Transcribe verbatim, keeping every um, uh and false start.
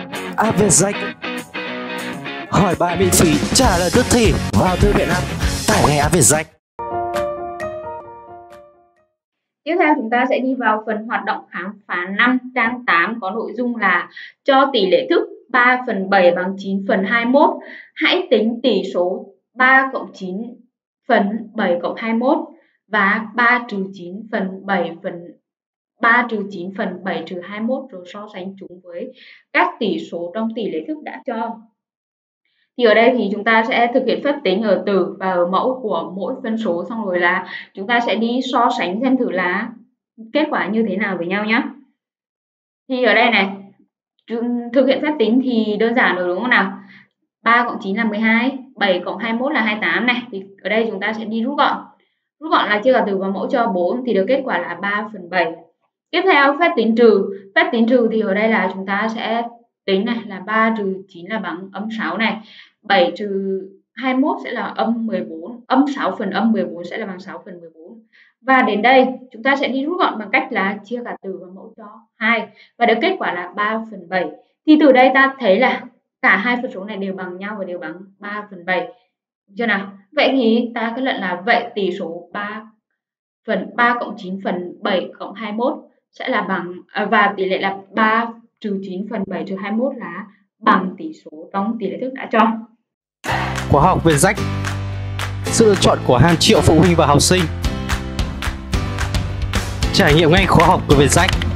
App Vietjet hỏi bài miễn phí, trả lời tức thì vào thư viện app, tải ngay app Vietjet. Tiếp theo chúng ta sẽ đi vào phần hoạt động khám phá năm trang tám có nội dung là cho tỷ lệ thức ba phần bảy bằng chín phần hai mươi mốt. Hãy tính tỷ số ba cộng chín phần bảy cộng hai mươi mốt và ba trừ chín phần bảy phần ba trừ chín phần bảy trừ hai mươi mốt rồi so sánh chúng với các tỷ số trong tỷ lệ thức đã cho. Thì ở đây thì chúng ta sẽ thực hiện phép tính ở tử và ở mẫu của mỗi phân số, xong rồi là chúng ta sẽ đi so sánh xem thử là kết quả như thế nào với nhau nhé. Thì ở đây này, thực hiện phép tính thì đơn giản rồi đúng không nào? ba cộng chín là mười hai, bảy cộng hai mươi mốt là hai mươi tám này. Thì ở đây chúng ta sẽ đi rút gọn. Rút gọn là chia cả tử và mẫu cho bốn thì được kết quả là ba phần bảy. Tiếp theo phép tính trừ. Phép tính trừ thì ở đây là chúng ta sẽ tính này là ba trừ chín là bằng âm sáu này. bảy trừ hai mươi mốt sẽ là âm mười bốn. Âm sáu phần âm mười bốn sẽ là bằng sáu phần mười bốn. Và đến đây chúng ta sẽ đi rút gọn bằng cách là chia cả tử và mẫu cho hai. Và được kết quả là ba phần bảy. Thì từ đây ta thấy là cả hai phân số này đều bằng nhau và đều bằng ba phần bảy. Được chưa nào? Vậy thì ta kết luận là vậy tỷ số ba phần ba cộng chín phần bảy cộng hai mươi mốt sẽ là bằng và tỷ lệ là ba trừ chín phần bảy trừ hai mươi mốt là bằng tỷ số trong tỷ lệ thức đã cho. Khóa học Vietjet, sự lựa chọn của hàng triệu phụ huynh và học sinh. Trải nghiệm ngay khóa học của Vietjet.